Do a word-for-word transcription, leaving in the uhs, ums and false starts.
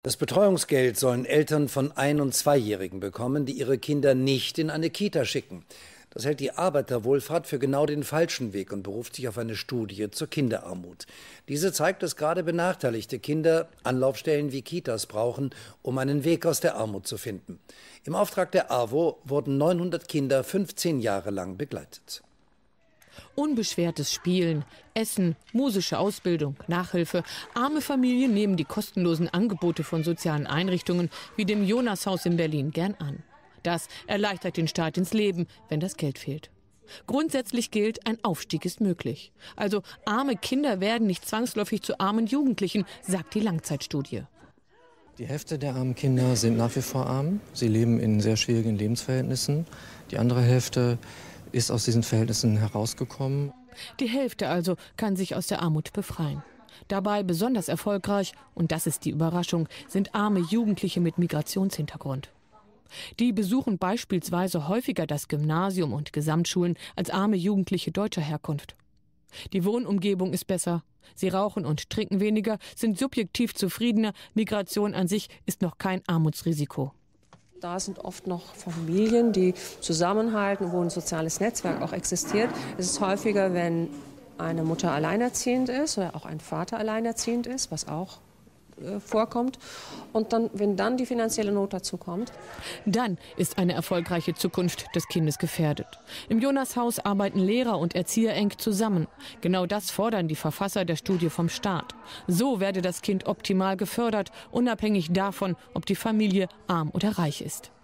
Das Betreuungsgeld sollen Eltern von Ein- und Zweijährigen bekommen, die ihre Kinder nicht in eine Kita schicken. Das hält die Arbeiterwohlfahrt für genau den falschen Weg und beruft sich auf eine Studie zur Kinderarmut. Diese zeigt, dass gerade benachteiligte Kinder Anlaufstellen wie Kitas brauchen, um einen Weg aus der Armut zu finden. Im Auftrag der A W O wurden neunhundert Kinder fünfzehn Jahre lang begleitet. Unbeschwertes Spielen, Essen, musische Ausbildung, Nachhilfe. Arme Familien nehmen die kostenlosen Angebote von sozialen Einrichtungen wie dem Jonashaus in Berlin gern an. Das erleichtert den Start ins Leben, wenn das Geld fehlt. Grundsätzlich gilt, ein Aufstieg ist möglich. Also arme Kinder werden nicht zwangsläufig zu armen Jugendlichen, sagt die Langzeitstudie. Die Hälfte der armen Kinder sind nach wie vor arm. Sie leben in sehr schwierigen Lebensverhältnissen. Die andere Hälfte ist aus diesen Verhältnissen herausgekommen. Die Hälfte also kann sich aus der Armut befreien. Dabei besonders erfolgreich, und das ist die Überraschung, sind arme Jugendliche mit Migrationshintergrund. Die besuchen beispielsweise häufiger das Gymnasium und Gesamtschulen als arme Jugendliche deutscher Herkunft. Die Wohnumgebung ist besser, sie rauchen und trinken weniger, sind subjektiv zufriedener, Migration an sich ist noch kein Armutsrisiko. Da sind oft noch Familien, die zusammenhalten, wo ein soziales Netzwerk auch existiert. Es ist häufiger, wenn eine Mutter alleinerziehend ist oder auch ein Vater alleinerziehend ist, was auch äh, vorkommt. Und dann, wenn dann die finanzielle Not dazu kommt. Dann ist eine erfolgreiche Zukunft des Kindes gefährdet. Im Jonashaus arbeiten Lehrer und Erzieher eng zusammen. Genau das fordern die Verfasser der Studie vom Staat. So werde das Kind optimal gefördert, unabhängig davon, ob die Familie arm oder reich ist.